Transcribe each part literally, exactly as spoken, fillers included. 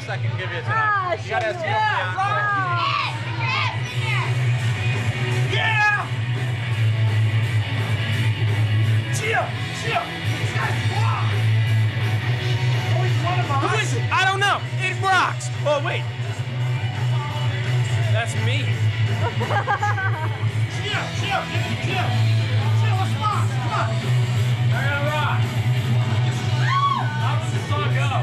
best I can give you tonight. Ah, you gotta see yeah, Yeah! Chill! Chill! These guys rock! Always one of us. Who is it? I don't know. It rocks. Oh, wait. That's me. Chill! Chill! Chill! Chill! Let's rock! Come on! I gotta rock. How does this song go?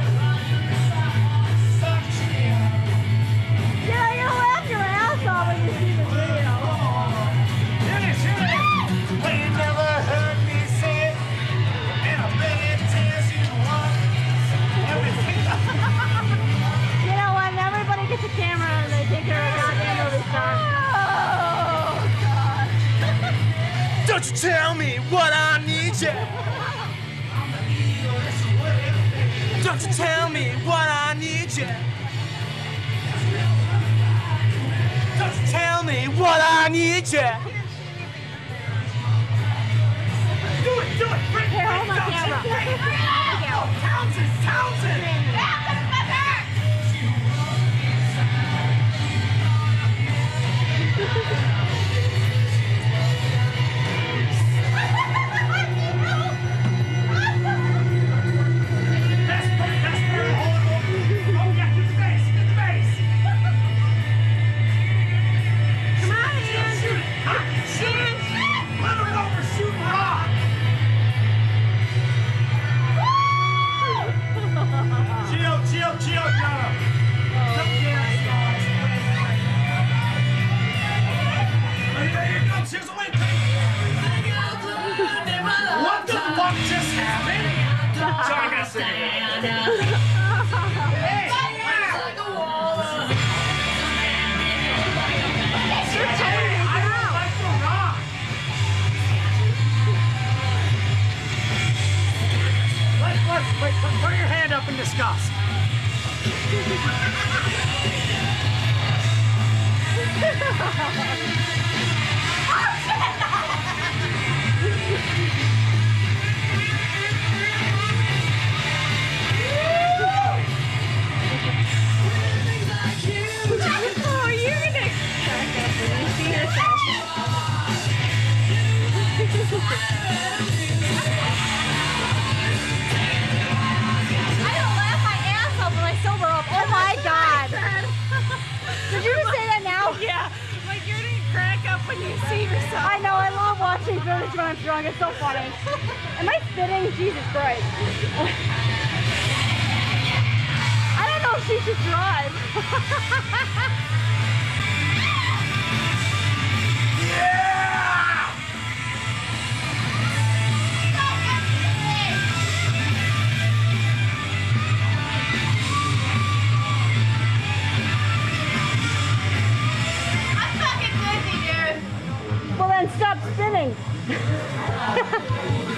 Yeah, you're gonna laugh your ass off when you see the video. Hit it! Hit it! But you never heard me say it, and I bet it tells you what. Everything. You know, when everybody gets a camera and they think they're a goddamn movie star. Oh, God. Don't you tell me what I need you. Don't you tell me what I need you. Don't you tell me what I need you. Do it! Do it! Bring, Here, hold bring my it down. camera. Oh, Townsend! Townsend! Best part, best part. Hold it, hold it. Oh, yeah, get the base, get the base. Come on, Ian. Shoot it. Huh? Shoot it. Let him know we're shooting rock. Chill, chill, chill, John. Don't get us guys. There you go. Cheers away. What the fuck just happened? Sorry, I gotta say it. Hey! I don't like the rock. Let's, let's, wait, put, put your hand up in disgust. Oh, you're gonna crack up when you see yourself. I don't laugh my ass off when I sober up. Oh my God! Did you just say that now? Yeah, like you're gonna crack up when you see yourself. I know. I love watching footage when I'm drunk. It's so funny. Am I spitting? Jesus Christ! I don't know if she should drive. Yeah! I'm fucking busy, dude. Well then, stop spinning.